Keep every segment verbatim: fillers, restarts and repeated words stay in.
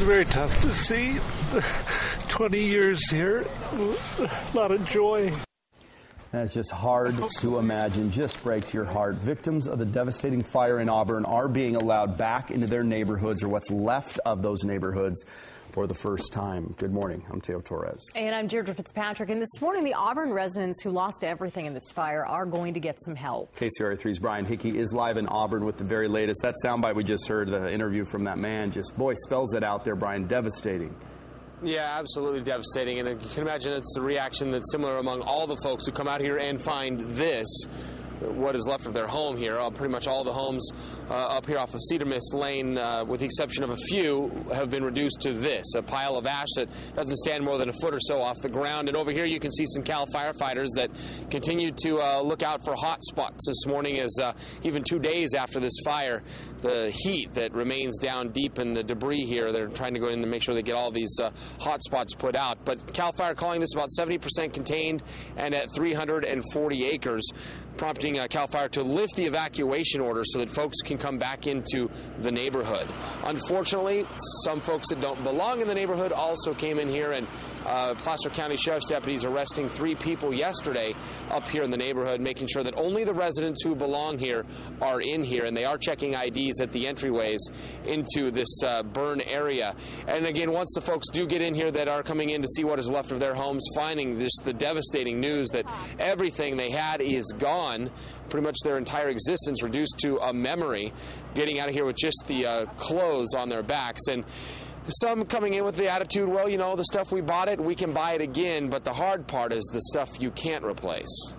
very tough to see. twenty years here, a lot of joy. That's just hard to imagine, just breaks your heart. Victims of the devastating fire in Auburn are being allowed back into their neighborhoods, or what's left of those neighborhoods, for the first time. Good morning. I'm Teo Torres. And I'm Deirdre Fitzpatrick. And this morning, the Auburn residents who lost everything in this fire are going to get some help. K C R A three's Brian Hickey is live in Auburn with the very latest. That soundbite we just heard, the interview from that man, just, boy, spells it out there, Brian. Devastating. Yeah, absolutely devastating. And you can imagine it's the reaction that's similar among all the folks who come out here and find this, what is left of their home here. Uh, pretty much all the homes uh, up here off of Cedar Mist Lane, uh, with the exception of a few, have been reduced to this, a pile of ash that doesn't stand more than a foot or so off the ground. And over here you can see some Cal firefighters that continue to uh, look out for hot spots this morning, as uh, even two days after this fire, the heat that remains down deep in the debris here, they're trying to go in and make sure they get all these uh, hot spots put out. But Cal Fire calling this about seventy percent contained and at three hundred forty acres, prompting uh, Cal Fire to lift the evacuation order so that folks can come back into the neighborhood. Unfortunately, some folks that don't belong in the neighborhood also came in here, and uh, Placer County Sheriff's deputies arresting three people yesterday up here in the neighborhood, making sure that only the residents who belong here are in here, and they are checking I Ds at the entryways into this uh, burn area. And again, once the folks do get in here that are coming in to see what is left of their homes, finding this the devastating news that everything they had is gone, pretty much their entire existence reduced to a memory, getting out of here with just the uh, clothes on their backs. And some coming in with the attitude, well, you know, the stuff we bought it, we can buy it again, but the hard part is the stuff you can't replace.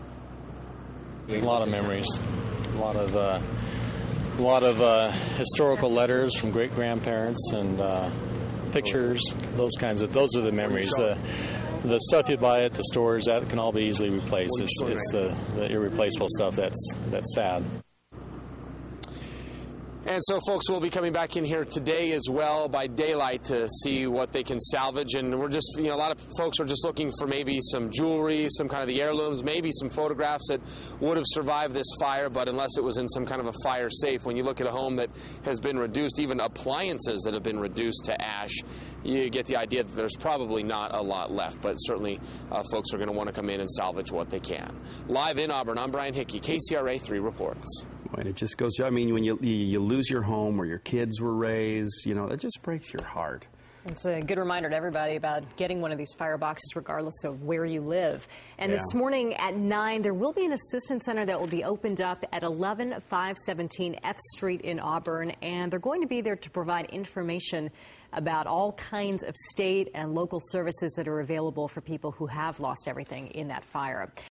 A lot of memories, a lot of uh, a lot of uh, historical letters from great grandparents and uh, pictures. Those kinds of those are the memories. The the stuff you buy at the stores, that can all be easily replaced. It's, it's the, the irreplaceable stuff that's that's sad. And so folks will be coming back in here today as well by daylight to see what they can salvage. And we're just, you know, a lot of folks are just looking for maybe some jewelry, some kind of the heirlooms, maybe some photographs that would have survived this fire, but unless it was in some kind of a fire safe, when you look at a home that has been reduced, even appliances that have been reduced to ash, you get the idea that there's probably not a lot left. But certainly uh, folks are going to want to come in and salvage what they can. Live in Auburn, I'm Brian Hickey, K C R A three reports. And it just goes, I mean, when you, you lose your home where your kids were raised, you know, that just breaks your heart. It's a good reminder to everybody about getting one of these fire boxes regardless of where you live. And yeah. This morning at nine, there will be an assistance center that will be opened up at eleven five seventeen F Street in Auburn. And they're going to be there to provide information about all kinds of state and local services that are available for people who have lost everything in that fire.